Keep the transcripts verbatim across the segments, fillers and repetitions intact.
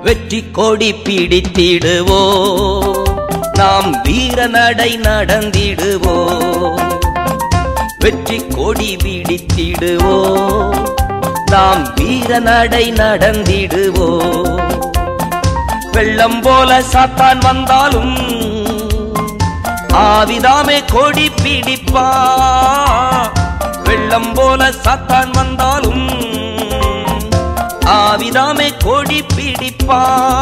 வெற்றி கொடி பிடித்திடுவோ நாம் வீர நடை நடந்திடுவோ வெற்றி கொடி பிடித்திடுவோ நாம் வீர நடை நடந்திடுவோ வெள்ளம் போல சாத்தான் வந்தாலும் ஆவிதாமே கொடி பிடிப்பா வெள்ளம் போல சாத்தான் வந்தாலும் ஆவிதாமே கொடி பிடிப்பா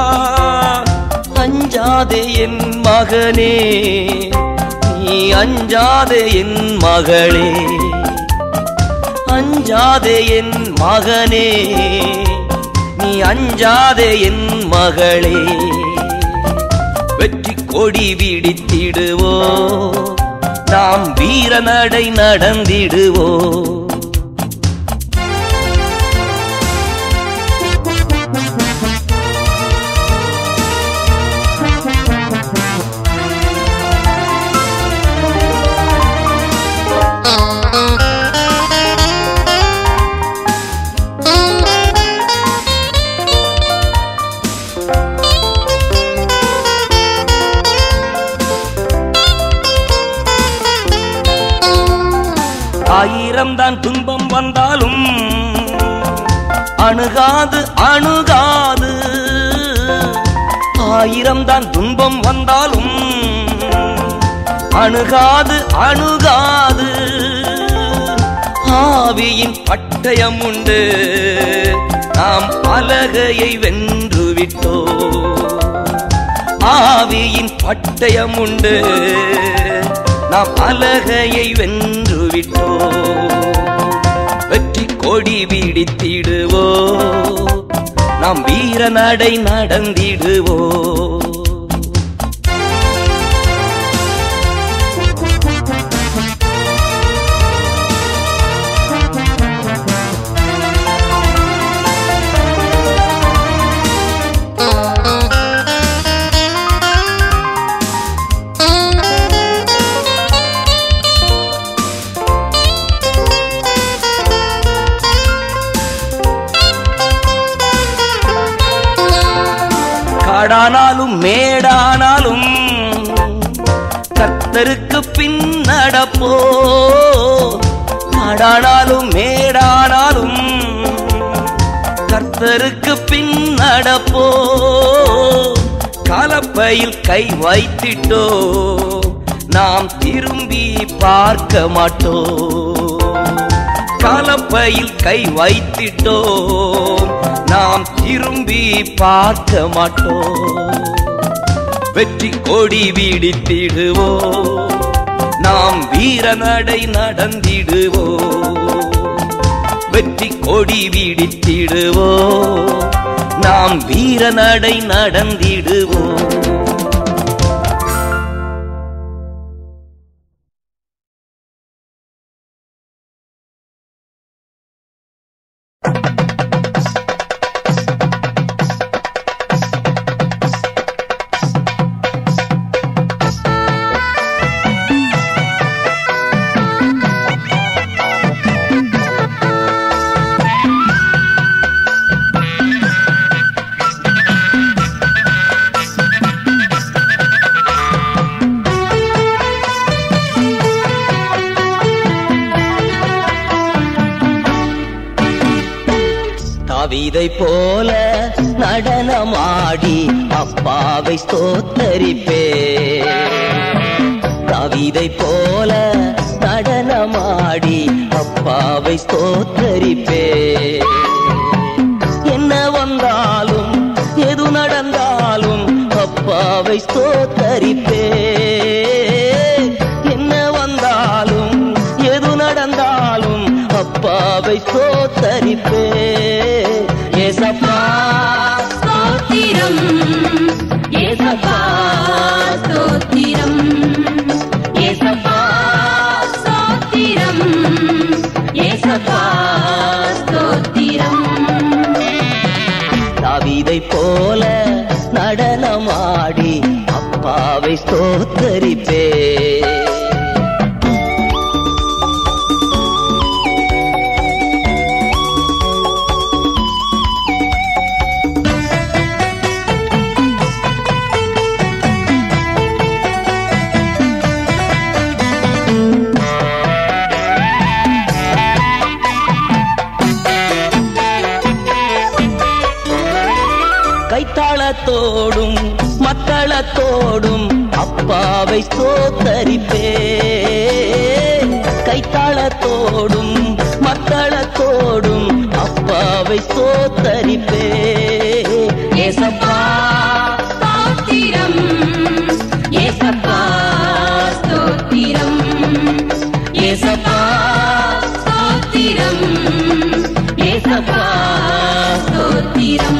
அஞ்சாதே என் மகனே நீ அஞ்சாதே என் மகளே அஞ்சாதே என் மகனே நீ அஞ்சாதே என் மகளே வெற்றி கொடி பிடித்திடுவோ நாம் வீர நடை நடந்திடுவோ ஆயிரம் தான் துன்பம் வந்தாலும் அணுகாது அணுகாது ஆயிரம் தான் துன்பம் வந்தாலும் அணுகாது அணுகாது ஆவியின் பட்டயம் உண்டு நாம் அலகையை வென்று விட்டோ ஆவியின் பட்டயம் உண்டு நாம் அலகையை வென்று விட்டோ வெற்றி கொடி பிடித்திடுவோ நாம் வீர நடை நடந்திடுவோ காடானாலும் மேடானாலும் கர்த்தருக்கு பின் நடப்போ காடானாலும் மேடானாலும் கர்த்தருக்கு பின் நடப்போ கலப்பையில் கை வைத்திட்டோ நாம் திரும்பி பார்க்க மாட்டோம் கலப்பையில் கை வைத்திட்டோம் நாம் திரும்பி பார்க்க மாட்டோம் வெற்றி கொடி பிடித்திடுவோ நாம் வீர நடை நடந்திடுவோ வெற்றி கொடி பிடித்திடுவோ நாம் வீர நடை நடந்திடுவோ தாவீதை போல நடனமாடி அப்பாவை ஸ்தோத்தரிப்பே தாவீதை போல நடனமாடி அப்பாவை ஸ்தோத்தரிப்பே என்ன வந்தாலும் எது நடந்தாலும் அப்பாவை ஸ்தோத்தரிப்பே என்ன வந்தாலும் எது நடந்தாலும் அப்பாவை ஸ்தோத்தரிப்பே ஏசப்பா ஸ்தோத்திரம் ஏசப்பா ஸ்தோத்திரம் ஏசப்பா ஸ்தோத்திரம் ஏசப்பா ஸ்தோத்திரம் தாவீதை போல நடனமாடி அப்பாவை ஸ்தோத்தரிப்பே கைத்தாளத்தோடும் மக்களத்தோடும் அப்பாவை ஸ்தோத்தரிப்பே. கைத்தாளத்தோடும் மக்களத்தோடும் அப்பாவை ஸ்தோத்தரிப்பே. ஏசப்பா ஸ்தோத்திரம், ஏசப்பா ஸ்தோத்திரம், ஏசப்பா ஸ்தோத்திரம், ஏசப்பா ஸ்தோத்திரம்.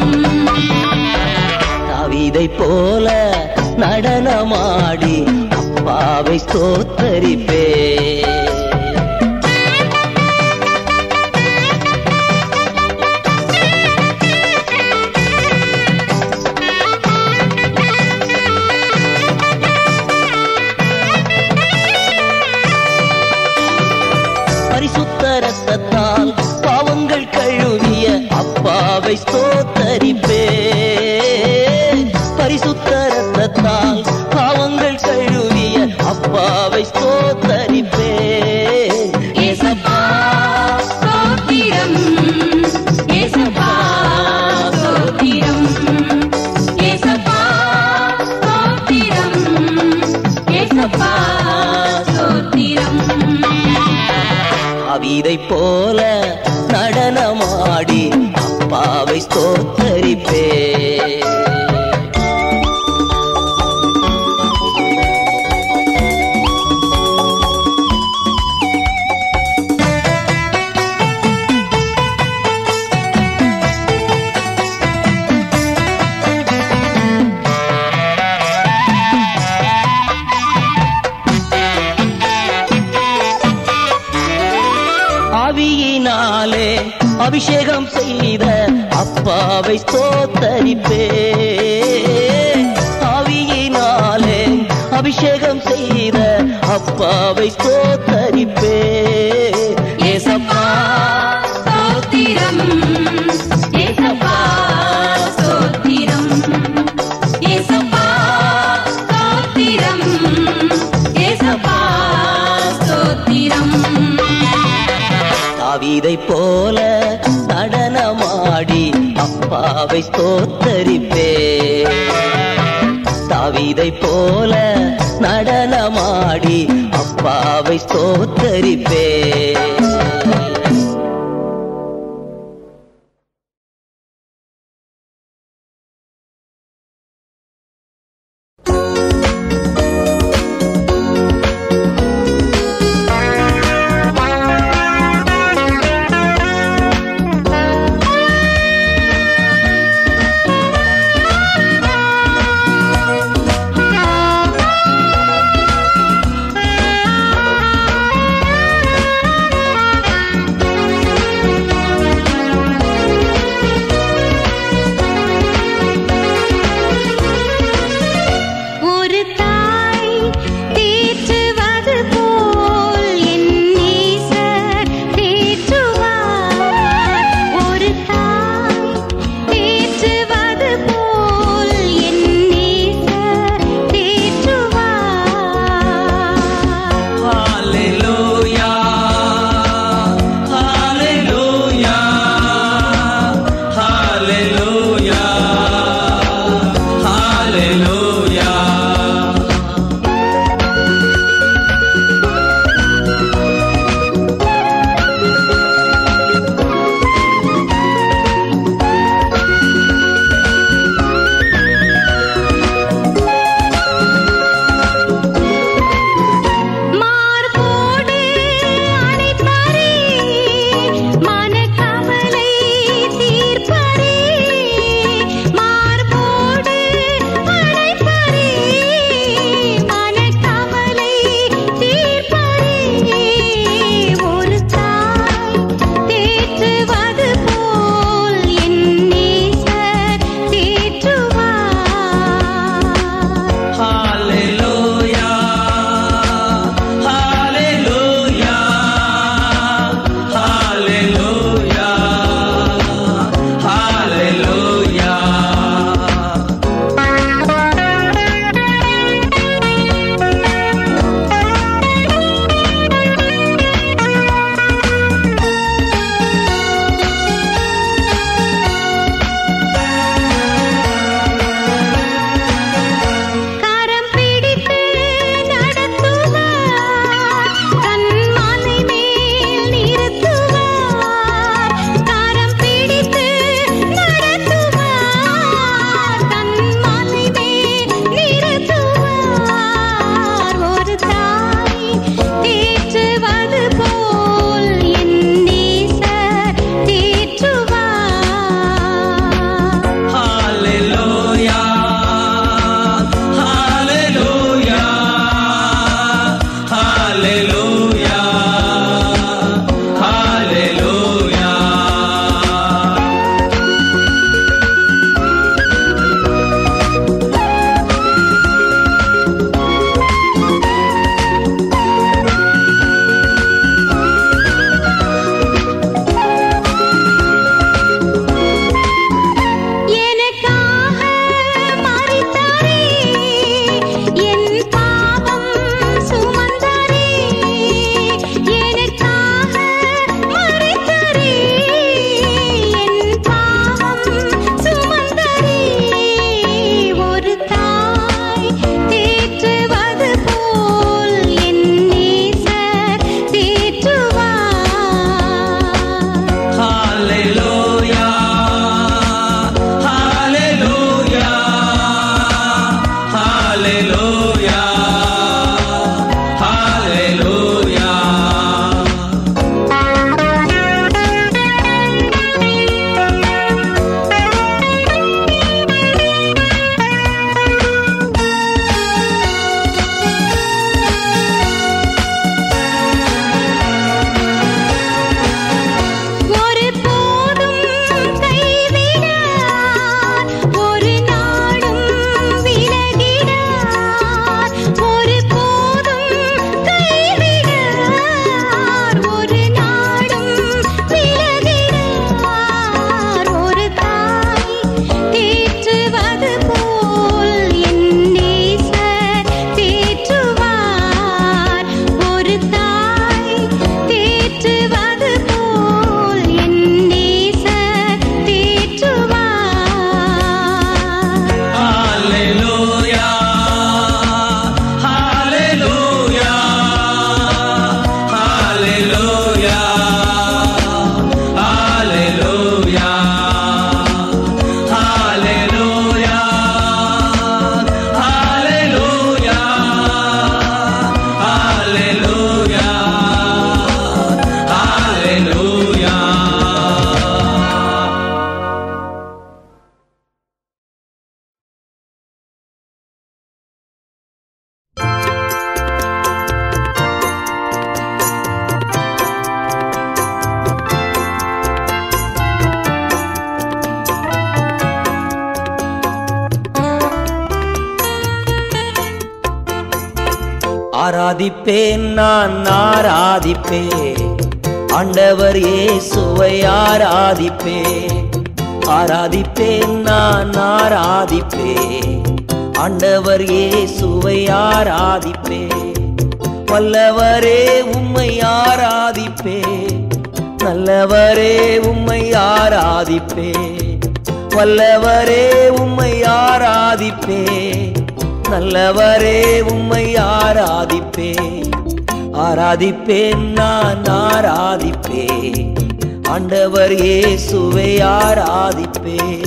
தாவீதை போல நடனமாடி அப்பாவை ஸ்தோத்தரிப்பே. பரிசுத்த ரத்தத்தால் பாவங்கள் கழுவிய அப்பாவை ஸ்தோத்தரிப்பே. பரிசுத்த ரத்தத்தால் பாவங்கள் கழுவிய அப்பாவை ஸ்தோத்தரிப்பே. ஏசப்பா ஸ்தோத்திரம், ஏசப்பா ஸ்தோத்திரம், ஏசப்பா ஸ்தோத்திரம், ஏசப்பா ஸ்தோத்திரம். தாவீதை போல நடனமாடி அப்பாவை ஸ்தோத்தரிப்பே. ஆவியினாலே அபிஷேகம் செய்த அப்பாவை ஸ்தோத்தரிப்பே. ஆவியினாலே அபிஷேகம் செய்த அப்பாவை ஸ்தோத்தரிப்பே. ஏசப்பா ஸ்தோத்திரம், ஏசப்பா ஸ்தோத்திரம், ஏசப்பா ஸ்தோத்திரம், ஏசப்பா ஸ்தோத்திரம். தாவீதை போல நடனமாடி அப்பாவை ஸ்தோத்தரிப்பே. தாவீதை போல நடனமாடி அப்பாவை ஸ்தோத்தரிப்பே. ஆராதிப்பேன் நான் ஆராதிப்பேன் ஆண்டவர் இயேசுவை ஆராதிப்பேன். ஆராதிப்பேன் நான் ஆராதிப்பேன் ஆண்டவர் இயேசுவை ஆராதிப்பேன். வல்லவரே உம்மை ஆராதிப்பேன் நல்லவரே உம்மை ஆராதிப்பேன். வல்லவரே உம்மை ஆராதிப்பேன் நல்லவரே உம்மை ஆராதிப்பேன். ஆராதிப்பேன் நான் ஆராதிப்பேன் ஆண்டவர் இயேசுவை ஆராதிப்பேன்.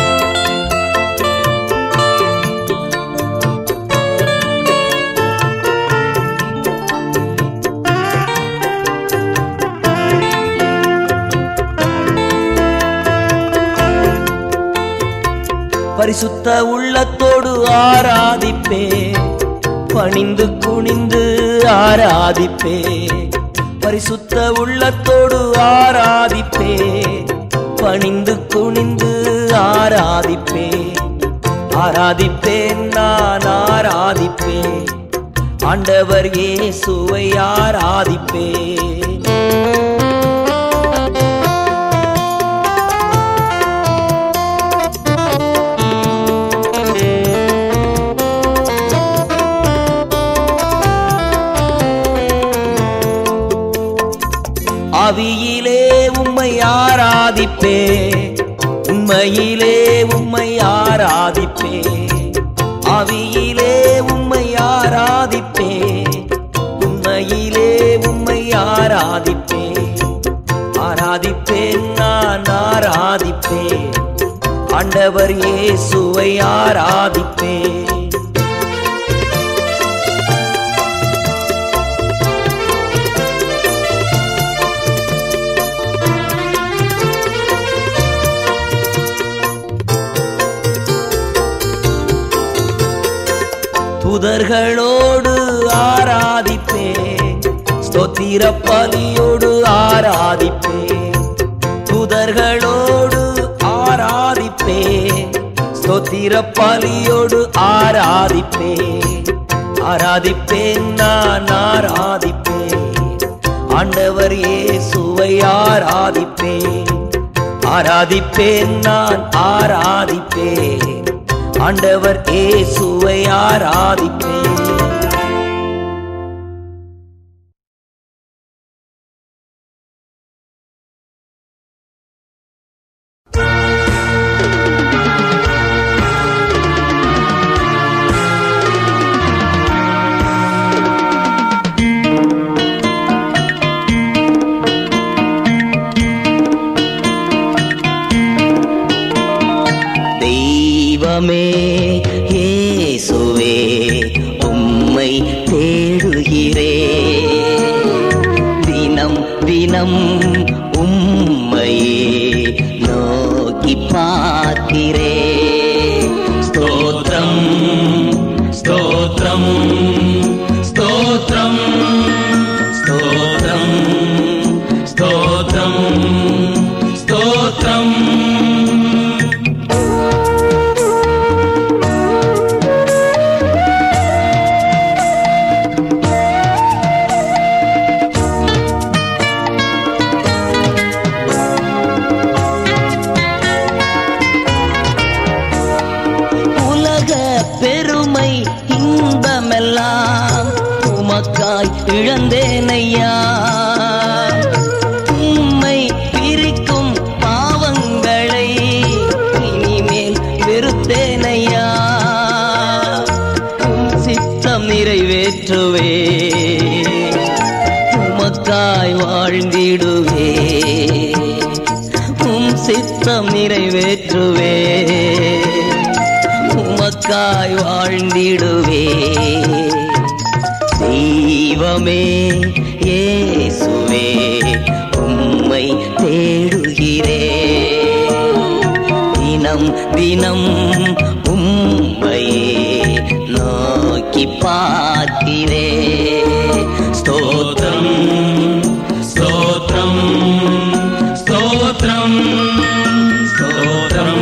பரிசுத்த உள்ளத்தோடு ஆராதிப்பேன் பணிந்து குனிந்து ஆராதிப்பேன். பரிசுத்த உள்ளத்தோடு ஆராதிப்பேன் பணிந்து குனிந்து ஆராதிப்பேன். ஆராதிப்பேன் நான் ஆராதிப்பேன் ஆண்டவர் இயேசுவை ஆராதிப்பேன். ஆவியிலே உம்மை ஆராதிப்பேன் உண்மையிலே உம்மை ஆராதிப்பேன். ஆவியிலே உம்மை ஆராதிப்பேன் உண்மையிலே உம்மை ஆராதிப்பேன். ஆராதிப்பேன் நான் ஆராதிப்பேன் ஆண்டவர் இயேசுவை ஆராதிப்பேன். தூதர்களோடு ஆராதிப்பேன் ஸ்தோத்திர பலியோடு ஆராதிப்பேன். தூதர்களோடு ஆராதிப்பேன் ஸ்தோத்திர பலியோடு ஆராதிப்பேன். ஆராதிப்பேன் நான் ஆராதிப்பேன் ஆண்டவர் இயேசுவை ஆராதிப்பேன். ஆராதிப்பேன் நான் ஆராதிப்பேன் ஆண்டவர் இயேசுவை ஆராதிப்பேன். தெய்வமே இயேசுவே உம்மை தேடுகிறேன். தினம் தினம் உம்மையே நோக்கி பார்க்கிறேன். ஸ்தோத்திரம் ஸ்தோத்திரம் ஸ்தோத்திரம் ஸ்தோத்திரம் ஸ்தோத்திரம் ஸ்தோத்திரம். பெருமை இன்பமெல்லாம் உமக்காய் இழந்தேனையா. உம்மை பிரிக்கும் பாவங்களை இனிமேல் வெறுத்தேனையா. உம் சித்தம் நிறைவேற்றுவே உமக்காய் வாழ்ந்திடுவே. உம் சித்தம் நிறைவேற்றுவே உமக்காய் வாழ்ந்திடுவே. தெய்வமே இயேசுவே உம்மை தேடுகிறேன். தினம் தினம் உம்மையே நோக்கி பார்க்கிறேன். ஸ்தோத்திரம் ஸ்தோத்திரம் ஸ்தோத்திரம் ஸ்தோத்திரம்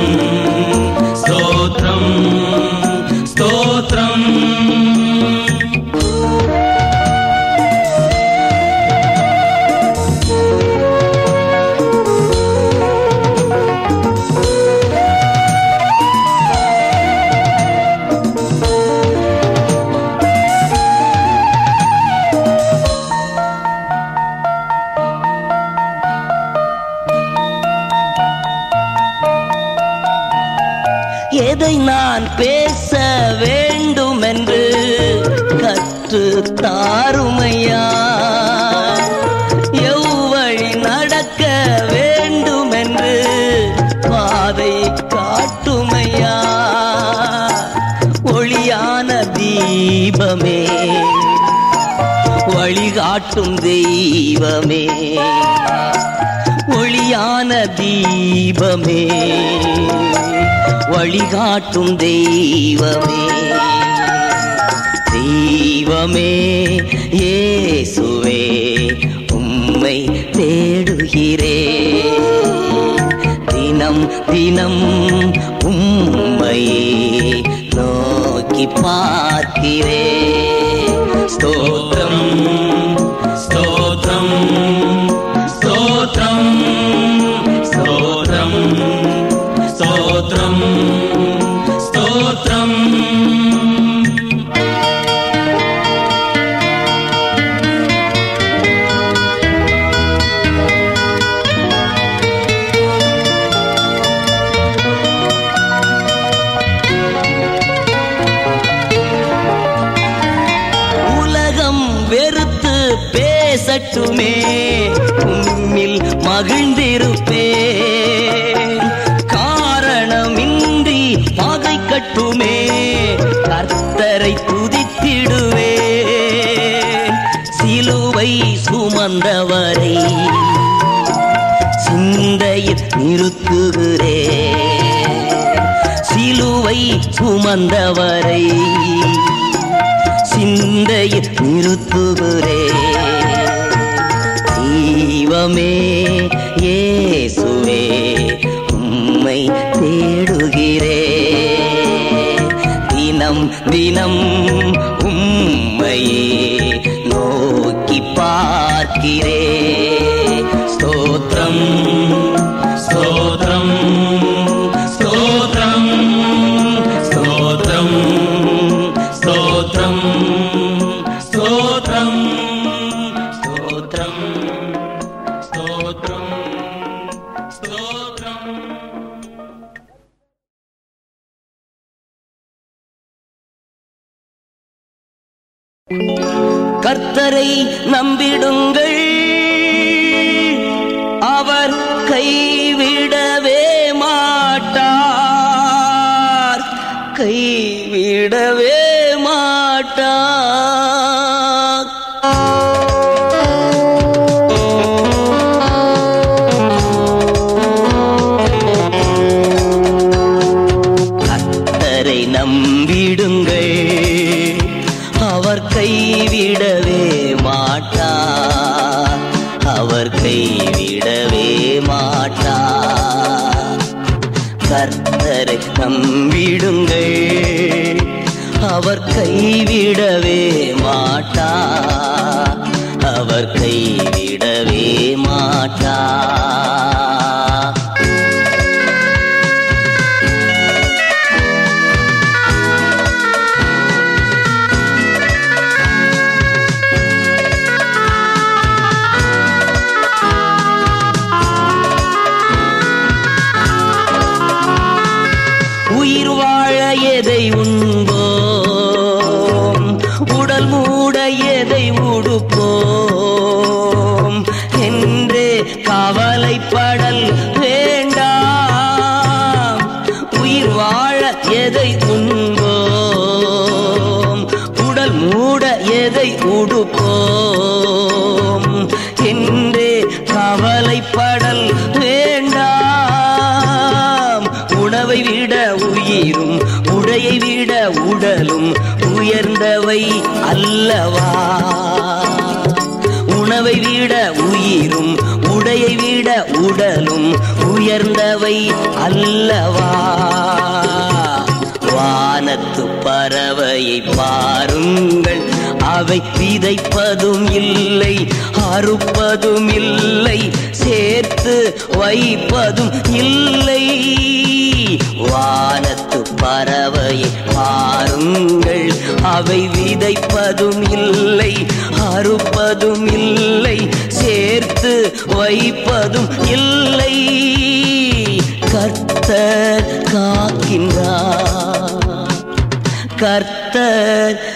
ஸ்தோத்திரம் ஸ்தோத்திரம். எதை நான் பேச வேண்டுமென்று கற்று தாருமையா. எவ்வழி நடக்க வேண்டுமென்று பாதை காட்டுமையா. ஒளியான தீபமே, வழிகாட்டும் தெய்வமே. ஒளியான தீபமே, வழிகாட்டும் தெய்வமே. தெய்வமே இயேசுவே, உம்மை தேடுகிறேன். தினம் தினம் உம்மை நோக்கி பார்க்கிறேன். ஸ்தோத்திரம் ஸ்தோத்திரம் ஸ்தோத்திரம் ஸ்தோத்திரம் ஸ்தோத்திரம் ஸ்தோத்திரம். பேசட்டுமே, உம்மில் மகிழ்ந்திருப்பேன். காரணமின்றி பகை கட்டுமே, கர்த்தரை துதித்திடுவேன். சிலுவை சுமந்தவரை சிந்தையில் நிறுத்துகிறேன். சிலுவை சுமந்தவரை சிந்தையில் நிறுத்துகிறேன். தெய்வமே இயேசுவே, உம்மை தேடுகிறேன். தினம் தினம் உம்மையே நோக்கி பார்க்கிறேன். ஸ்தோத்திரம் ஸ்தோத்திரம் ஸ்தோத்திரம் ஸ்தோத்திரம் ஸ்தோத்திரம் ஸ்தோத்திரம் ஸ்தோத்திரம் ஸ்தோத்திரம் ஸ்தோத்திரம். கர்த்தரை நம்பிடுங்கள், அவர் கைவிடவே மாட்டார், கைவிடவே மாட்டார். கர்த்தரை நம்பிடுங்கள், அவர் கைவிடவே மாட்டார், அவர் கைவிடவே மாட்டார். கர்த்தரை நம்பிடுங்கள், அவர் கைவிடவே மாட்டார், அவர் கைவிடவே மாட்டார். உயிர் வாழ எதை உண்போம், உடல் மூட எதை உடுப்போம் என்றே கவலைப்படல் வேண்டாம். உயிர் வாழ எதை உண்போம், உடல் மூட எதை உடுப்போம் என்றே கவலைப்படல் வேண்டாம். உணவை விட உயிரும், உடையை விட உடலும் உயர்ந்தவை அல்லவா. உணவை விட உயிரும், உடையை விட உடலும் உயர்ந்தவை அல்லவா. வானத்து பறவையை பாருங்கள், அவை விதைப்பதும் இல்லை, அறுப்பதும் இல்லை, சேர்த்து வைப்பதும் இல்லை. வானத்து பறவையை பாருங்கள், அவை விதைப்பதும் இல்லை, அறுப்பதும் இல்லை, சேர்த்து வைப்பதும் இல்லை. கர்த்தர் கர்த்தர் காக்கின்றார், கர்த்தர்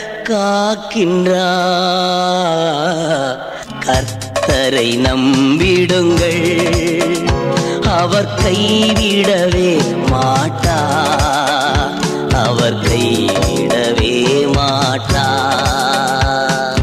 காக்கின்றார். கர்த்தரை நம்பிடுங்கள், அவர் கைவிடவே மாட்டார், அவர் கைவிடவே மாட்டார்.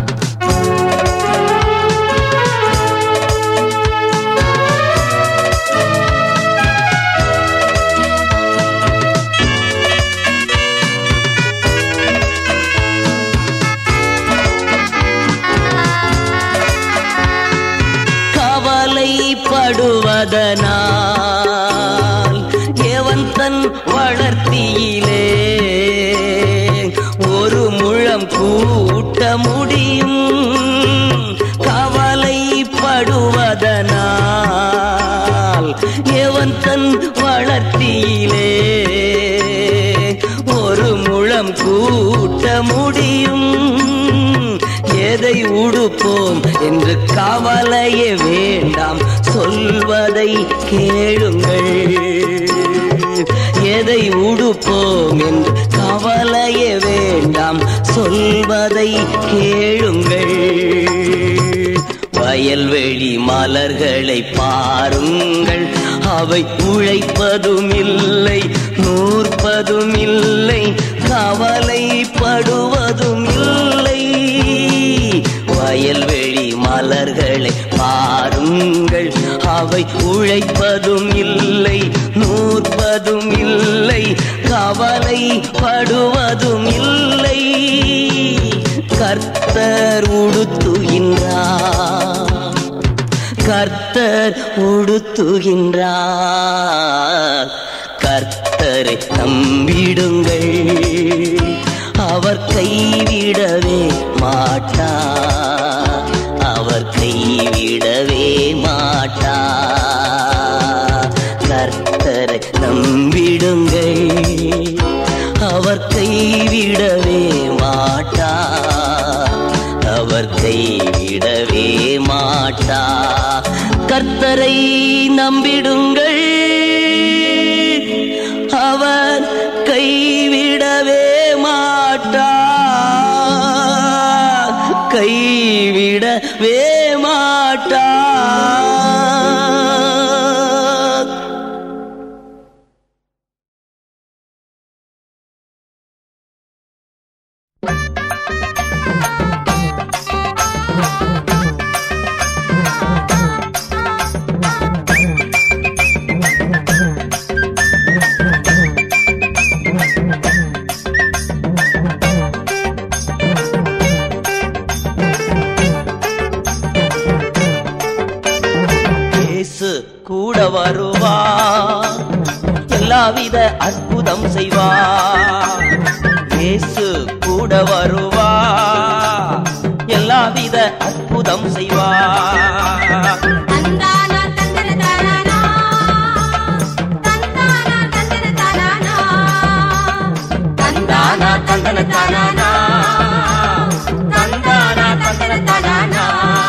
கவலைப்படுவதனால் எவன் தன் வளர்த்தியிலே ஒரு முழம் கூட்ட முடியும். கவலைப்படுவதனால் எவன் தன் வளர்த்தியிலே ஒரு முழம் கூட்ட முடியும். எதை உடுப்போம் என்று கவலையே வேண்டாம், சொல்வதை கேளுங்கள். எதை உடுப்போம் என்று கவலையே வேண்டாம், சொல்வதை கேளுங்கள். வயல்வெளி மலர்களை பாருங்கள், அவை உழைப்பதும் இல்லை, நூற்பதும் இல்லை, கவலைப்படுவதும் இல்லை. வயல்வெளி மலர்களை பாருங்கள், அவை உழைப்பதும் இல்லை, நூற்பதும் இல்லை, கவலைப்படுவதும் இல்லை. கர்த்தர் உடுத்துகின்றார், கர்த்தர் உடுத்துகின்றார். கர்த்தரை நம்பிடுங்கள், அவர் கைவிடவே மாட்டார், அவர் கைவிடவே மாட்டார். கர்த்தரை நம்பிடுங்கள், அவர் கைவிடவே மாட்டார், அவர் கைவிடவே மாட்டார். கர்த்தரை நம்பிடுங்கள், அவர் கைவிடவே மாட்டார், கைவிடவே மாட்டார். கூட வருவார், எல்லாவித அற்புதம் செய்வார். இயேசு கூட வருவார், எல்லாவித அற்புதம் செய்வார். தந்தானா தந்தன தானா, தந்தானா தந்தன தானா, தந்தானா தந்தன தானா, தந்தானா தந்தன தானா.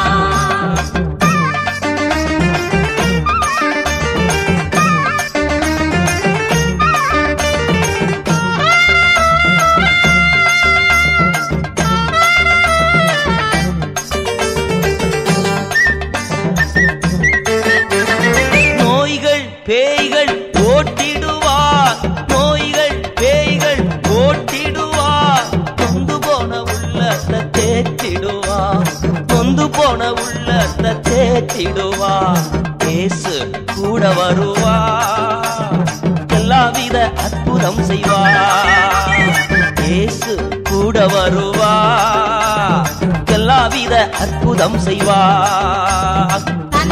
பேய்கள் ஓட்டிடுவார், நோய்கள் பேய்கள் ஓட்டிடுவார். நொந்து போன உள்ளத்தை தேற்றிடுவார், நொந்து போன உள்ளத்தை தேற்றிடுவார். இயேசு கூட வருவார், எல்லாவித அற்புதம் செய்வார். இயேசு கூட வருவார், எல்லாவித அற்புதம் செய்வார்.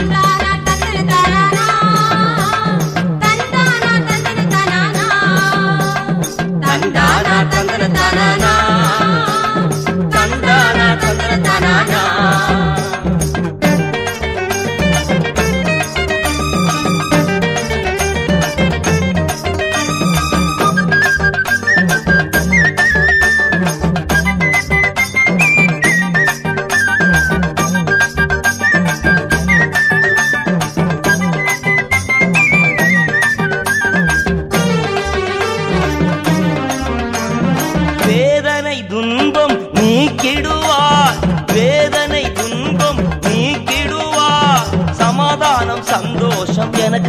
தந்தானா தந்தன தானா, தந்தானா தந்தன தானா.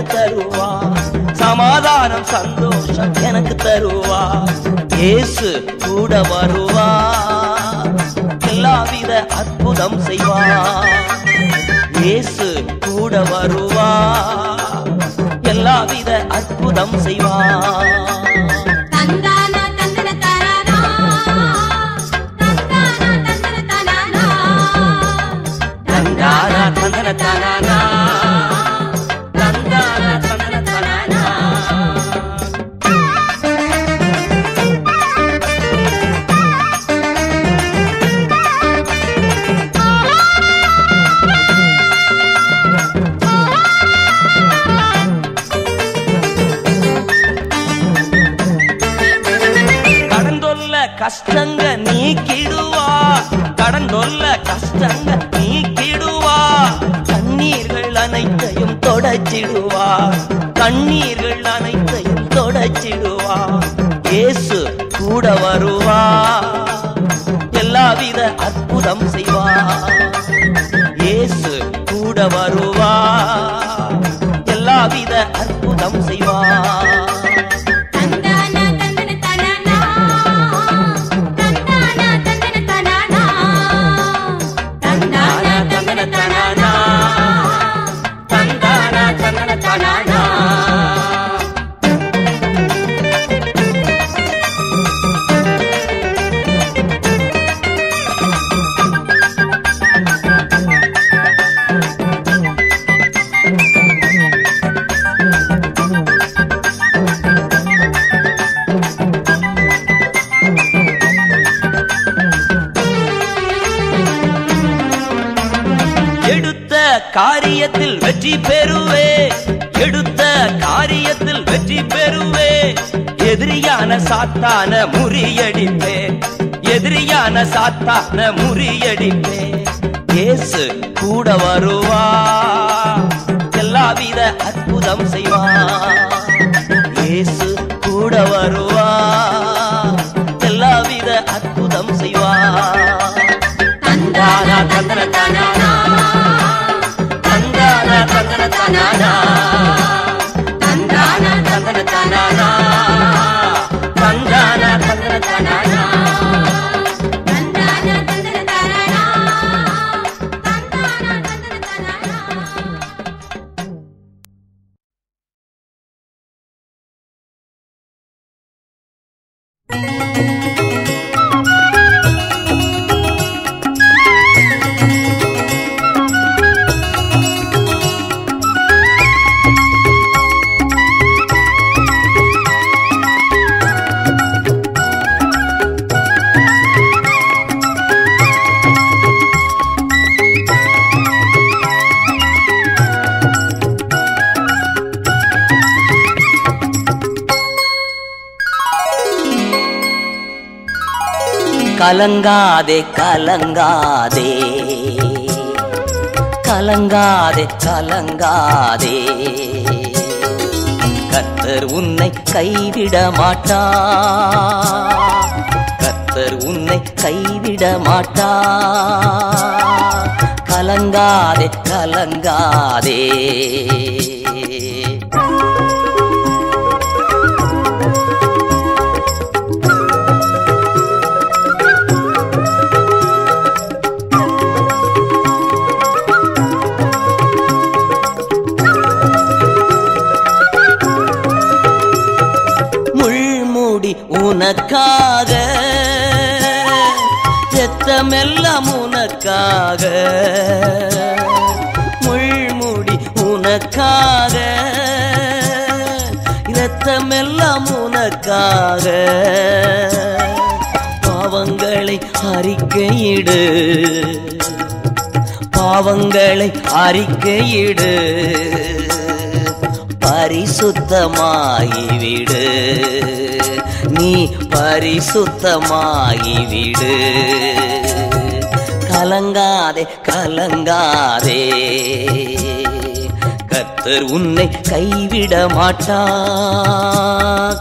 தருவா, சமாதானம் சந்தோஷம் எனக்கு தருவா. இயேசு கூட வருவா, எல்லாவித அற்புதம் செய்வா. இயேசு கூட வருவா, எல்லாவித அற்புதம் செய்வா. தந்தானா தந்தன தானா, தந்தானா தந்தன தானா, தந்தானா தந்தன தானா, தந்தானா தந்தன தானா. கஷ்டங்க நீக்கிடுவா, கடந்தொல்ல கஷ்டங்க நீக்கிடுவா. கண்ணீர்கள் அனைத்தையும் தொடச்சிடுவா, கண்ணீர்கள் அனைத்தையும் தொடச்சிடுவா. இயேசு கூட வருவா, எல்லாவித அற்புதம் செய்வா. இயேசு கூட வருவா, எல்லாவித அற்புதம் செய்வா. காரியத்தில் வெற்றி பெறுவே, எடுத்த காரியத்தில் வெற்றி பெறுவே. எதிரியான சாத்தான முறியடிப்பே, எதிரியான சாத்தான முறியடிப்பே. இயேசு கூட வருவா, எல்லாவித அற்புதம் செய்வா. இயேசு கூட வருவா, எல்லாவித அற்புதம் செய்வா. தந்தானா தந்தன தானா, தந்தானா தந்தன தானா, தந்தானா தந்தன தானா, தந்தானா தந்தன தானா. தந்தானா தந்தன தானா, தந்தானா தந்தன தானா. கலங்காதே கலங்காதே கலங்காதே கலங்காதே, கர்த்தர் உன்னை கைவிட மாட்டார், கர்த்தர் உன்னை கைவிட மாட்டார். கலங்காதே கலங்காதே. உனக்காக ரத்தமெல்லாம் உனக்காக, முள்முடி உனக்காக ரத்தமெல்லாம் உனக்காக. பாவங்களை அறிக்கையிடு, பாவங்களை அறிக்கையிடு, பரிசுத்தமாகிவிடு, நீ பரிசுத்தமாகிவிடு. கலங்காதே கலங்காதே, கர்த்தர் உன்னை கைவிட மாட்டார்.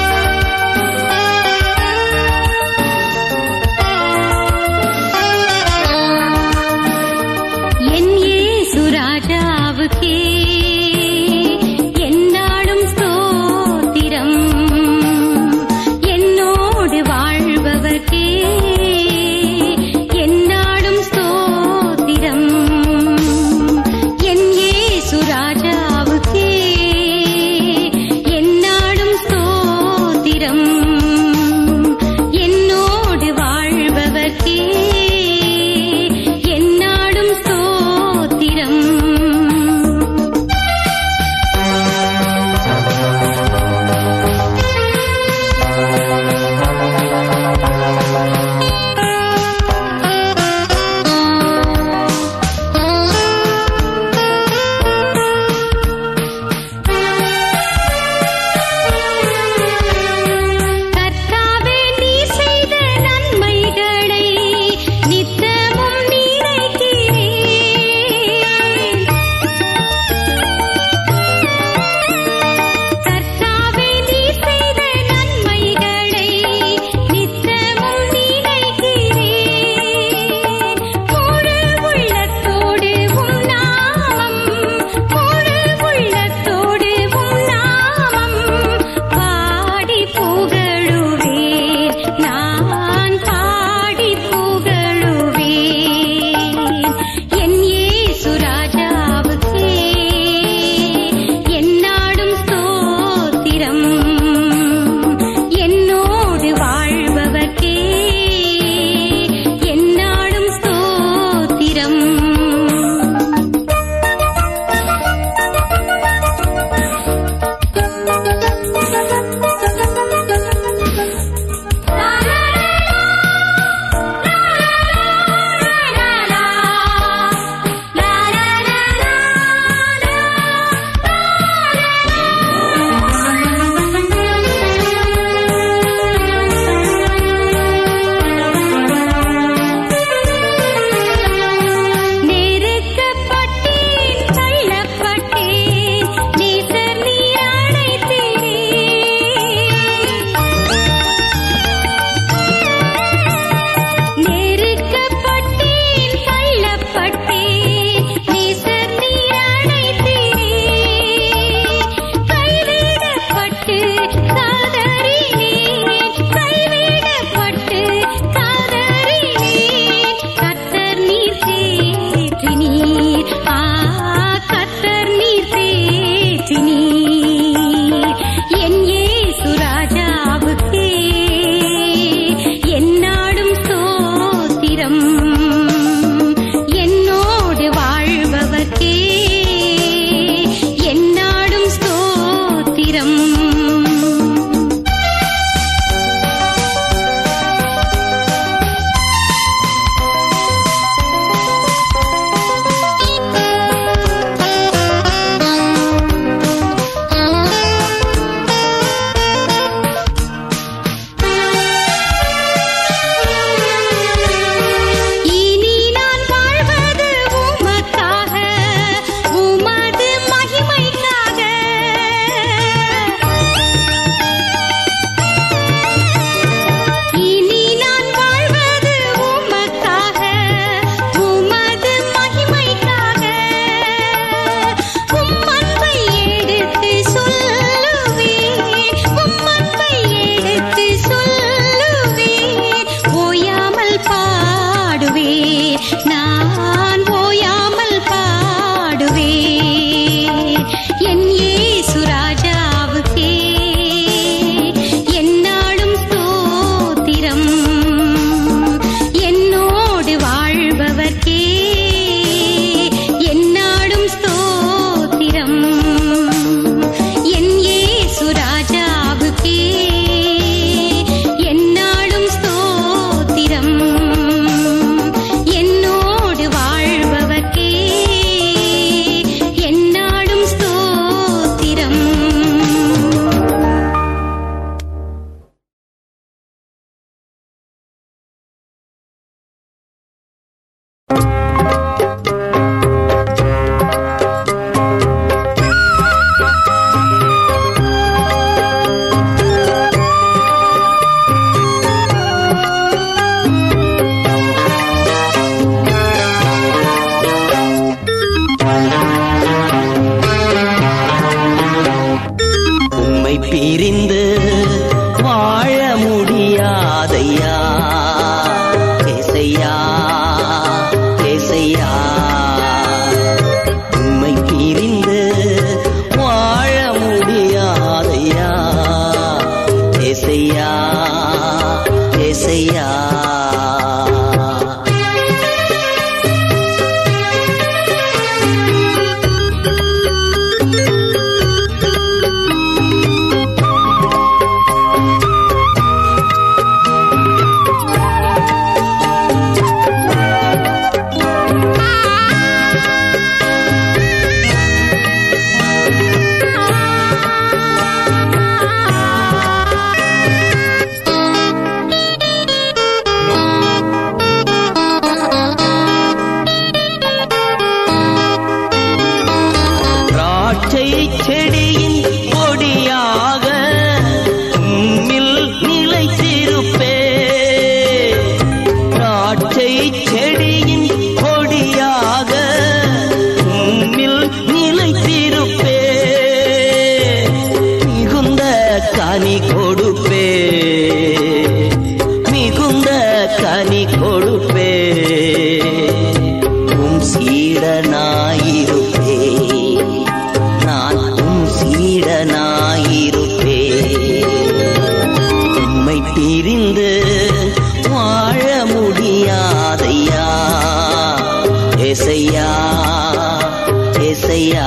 சீடனாயிருப்பேன், நான் உம் சீடனாயிருப்பேன். உம்மை பிரிந்து வாழ முடியாதையா ஏசையா ஏசையா.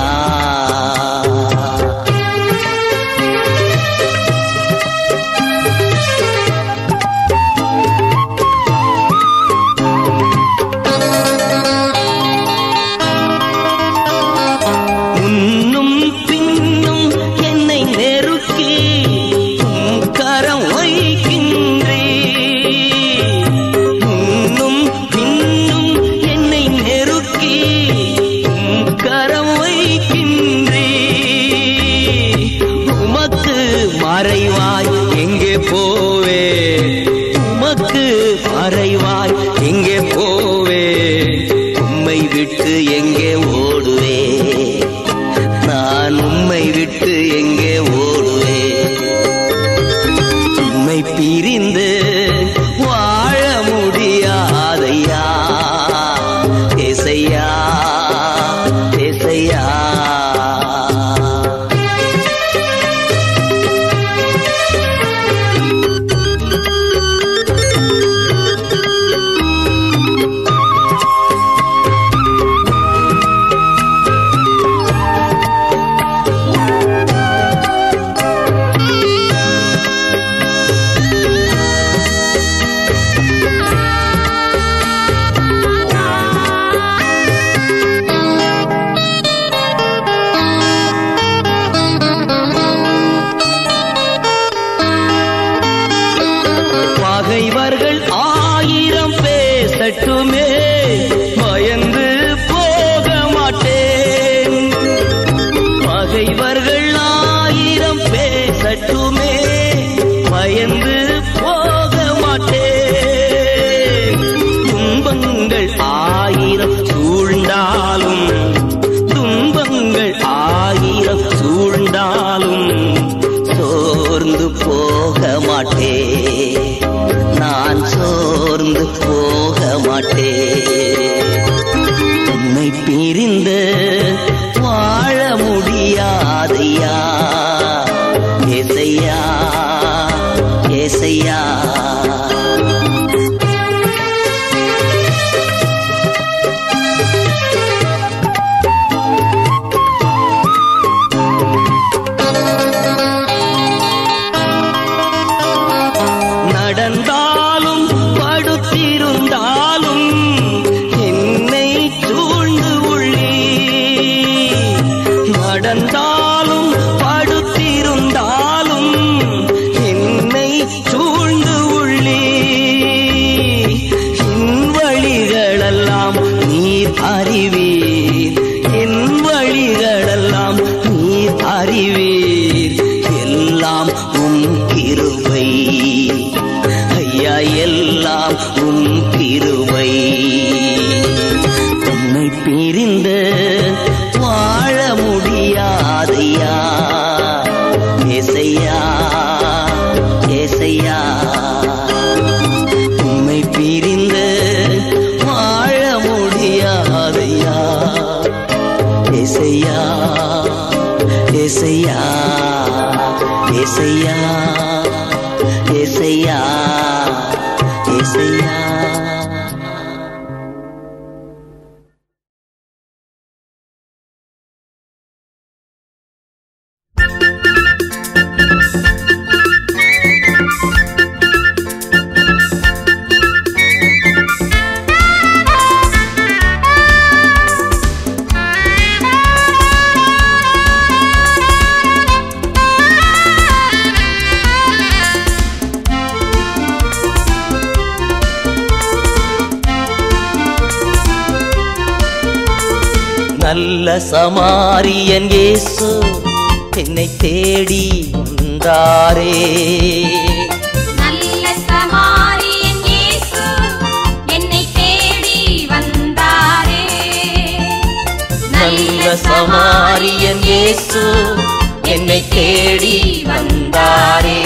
நல்ல சமாரியன் இயேசு என்னை தேடி வந்தாரே. நல்ல சமாரியன் இயேசு என்னை தேடி வந்தாரே. நல்ல சமாரியன் இயேசு என்னை தேடி வந்தாரே.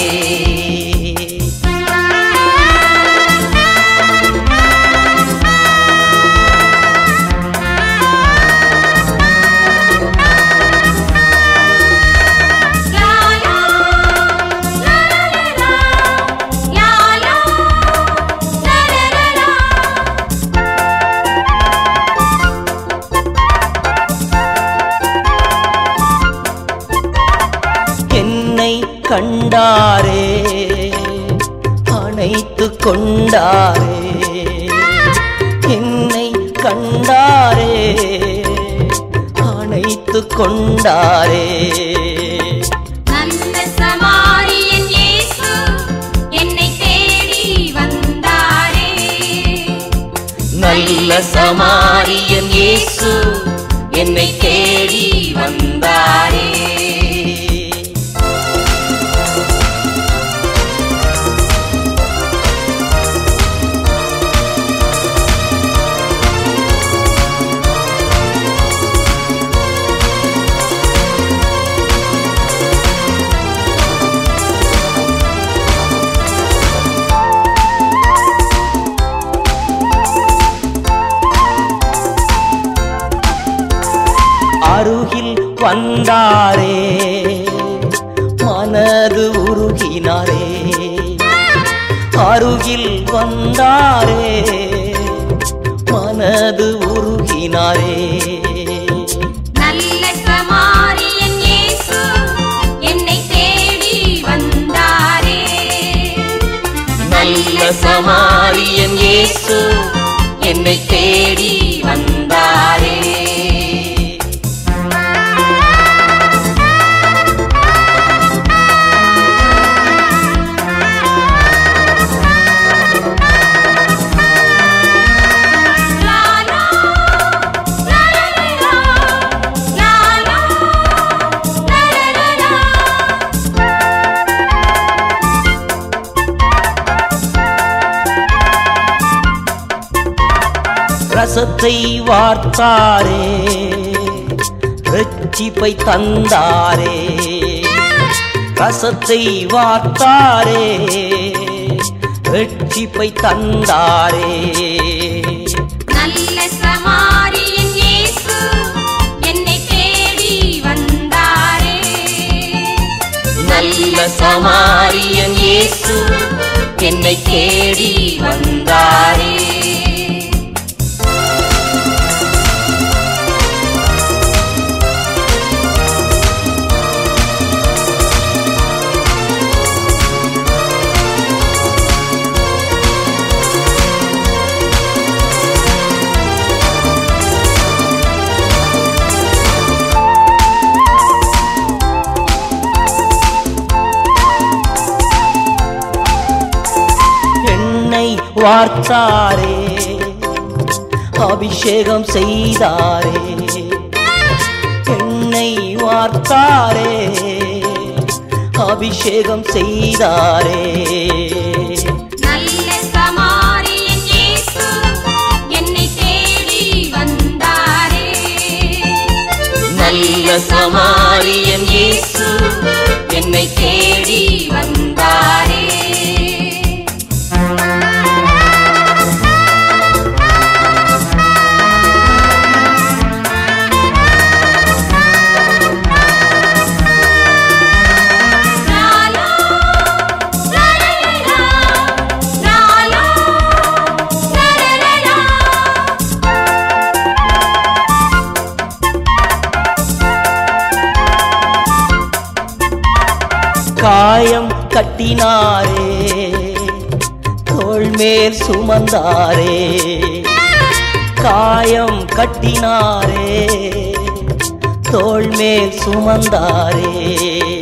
கண்டாரே அணைத்து கொண்டாரே என்னை கண்டாரே அணைத்து கொண்டாரே நல்ல சமாரியன் இயேசு என்னை தேடி வந்தாரே நல்ல சமாரியன் இயேசு என்னை தேடி வந்தாரே அருகில் வந்தாரே மனது உருகினாரே அருகில் வந்தாரே மனது உருகினாரே நல்ல சமாரியன் இயேசு என்னை தேடி வந்தாரே நல்ல சமாரியன் இயேசு என்னை தேடி வந்தாரே ரசத்தை வார்த்தாரே ரட்சிப்பை தந்தாரே ரசத்தை வார்த்தாரே ரட்சிப்பை தந்தாரே நல்ல சமாரியன் இயேசு என்னை தேடி வந்தாரே நல்ல சமாரியன் இயேசு என்னை தேடி வந்தாரே வார்த்தாரே அபிஷேகம் செய்தாரே என்னை வார்த்தாரே அபிஷேகம் செய்தாரே நல்ல சமாரியன் இயேசு என்னை தேடி வந்தாரே நல்ல சமாரியன் இயேசு என்னை தேடி வந்தாரே காயம் கட்டினாரே தோள் மேல் சுமந்தாரே காயம் கட்டினாரே தோள் மேல் சுமந்தாரே